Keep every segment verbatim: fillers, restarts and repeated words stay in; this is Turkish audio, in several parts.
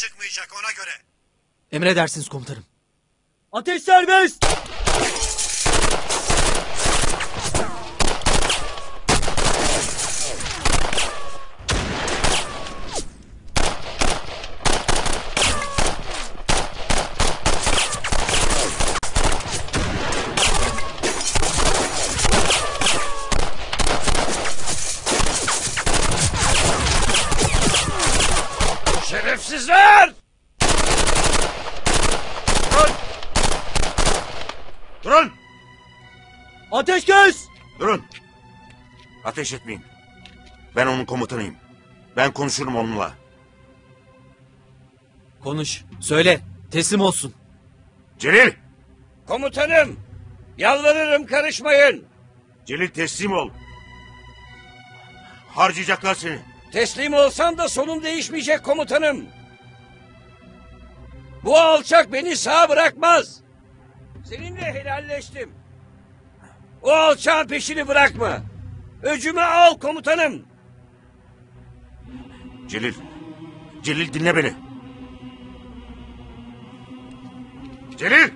çıkmayacak ona göre. Emredersiniz komutanım. Ateş serbest! Şerefsizler! Durun! Durun! Ateş kes! Durun! Ateş etmeyin. Ben onun komutanıyım. Ben konuşurum onunla. Konuş. Söyle. Teslim olsun. Celil! Komutanım, yalvarırım karışmayın. Celil teslim ol. Harcayacaklar seni. Teslim olsam da sonum değişmeyecek komutanım. Bu alçak beni sağ bırakmaz. Seninle helalleştim. O alçağın peşini bırakma. Öcümü al komutanım. Celil. Celil dinle beni. Celil!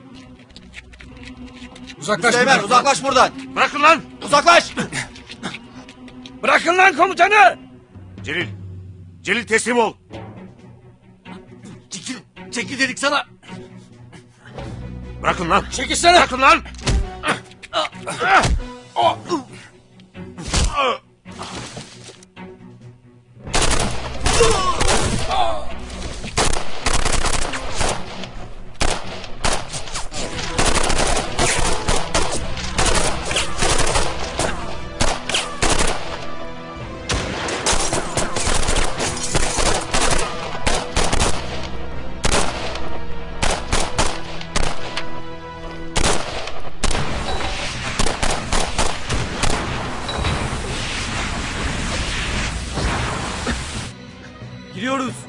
Uzaklaş Beyler, uzaklaş buradan. Bırakın lan! Uzaklaş. Bırakın lan komutanı. Celil. Celil teslim ol. Çekil. Çekil dedik sana. Bırakın lan. Çekilsene. Bırakın lan. Giriyoruz.